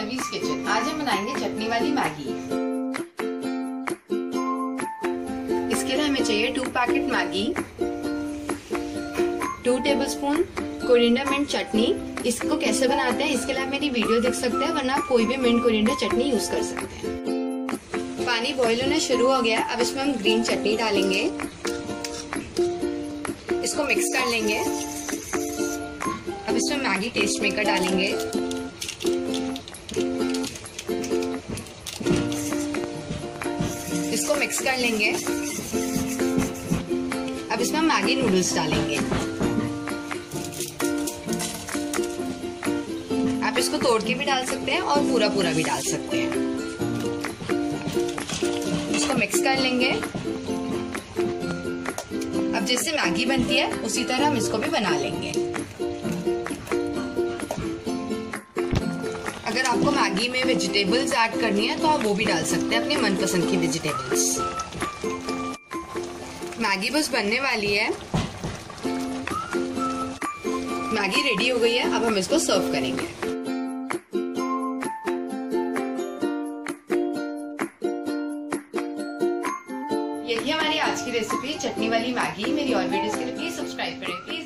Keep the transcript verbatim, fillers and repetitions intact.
Pallavi's kitchen. आज हम बनाएंगे चटनी वाली मैगी। इसके लिए हमें चाहिए two packet Maggi, two tablespoon coriander mint chutney. इसको कैसे बनाते हैं इसके लिए आप मेरी वीडियो देख सकते हैं, वरना आप कोई भी मिंट कोरिएंडर चटनी यूज कर सकते हैं। पानी बॉईल होना शुरू हो गया। अब इसमें हम ग्रीन चटनी डालेंगे, इसको मिक्स कर लेंगे। अब इसमें मैगी टेस्ट मेकर डालेंगे, इसको मिक्स कर लेंगे। अब इसमें मैगी नूडल्स डालेंगे। आप इसको तोड़ के भी डाल सकते हैं और पूरा पूरा भी डाल सकते हैं। इसको मिक्स कर लेंगे। अब जैसे मैगी बनती है उसी तरह हम इसको भी बना लेंगे। अगर आपको मैगी में वेजिटेबल्स ऐड करनी है तो आप वो भी डाल सकते हैं, अपने मनपसंद की वेजिटेबल्स। मैगी बस बनने वाली है, मैगी रेडी हो गई है। अब हम इसको सर्व करेंगे। यही हमारी आज की रेसिपी चटनी वाली मैगी। मेरी और वीडियोस के लिए प्लीज सब्सक्राइब करें प्लीज।